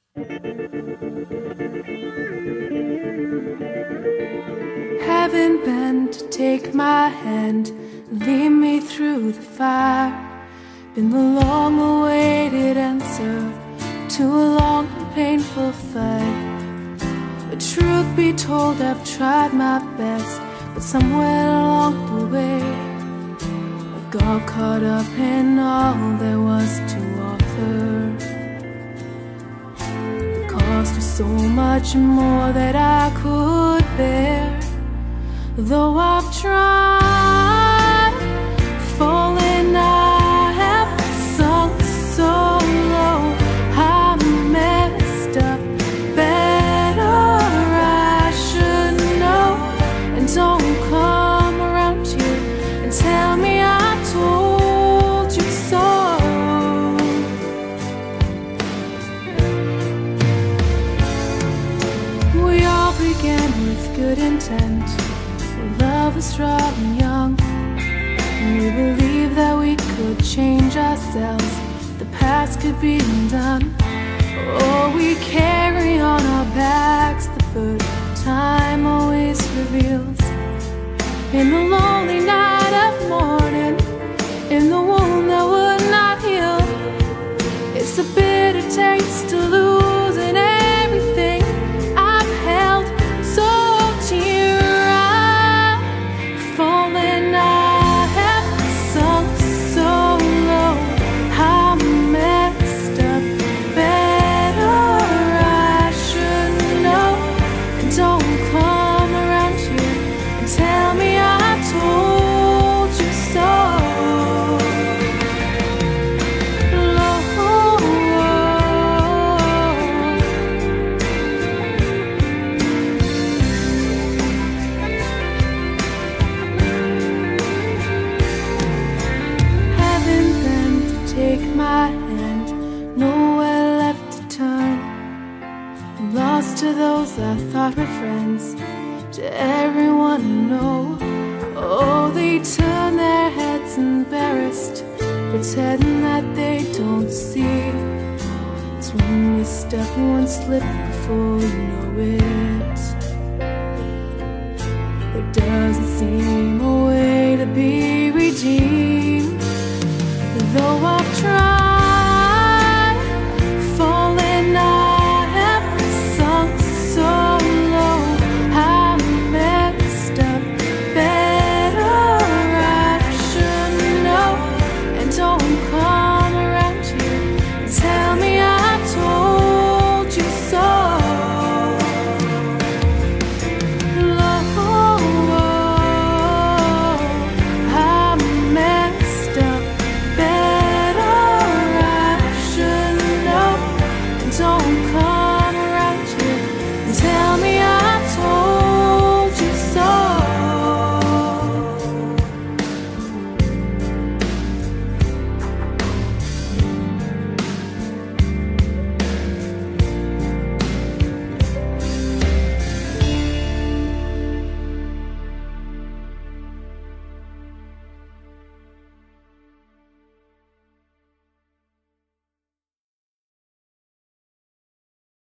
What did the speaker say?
Heaven bent to take my hand, lead me through the fire. Been the long-awaited answer to a long and painful fight. But truth be told, I've tried my best, but somewhere along the way I got caught up in all there was to offer. The cost was so much more that I could bear. Though I've tried, falling, I have sunk so low. I messed up, better I should know. And don't come around here and tell me I told you so. We all began with good intent. Love was strong and young, and we believed that we could change ourselves. The past could be undone. Oh, we carry on our backs the burden time always reveals. In the lonely night of morning, in the wound that would not heal, it's a bitter taste to losing everything I've held so dear. Falling, I have sunk so low. I messed up, better I should know. And don't come around here and tell me I told you so. Take my hand, nowhere left to turn. I'm lost to those I thought were friends, to everyone I know. Oh, they turn their heads embarrassed, pretending that they don't see. It's when you step one slip before you know it. There doesn't seem a way to be redeemed, though I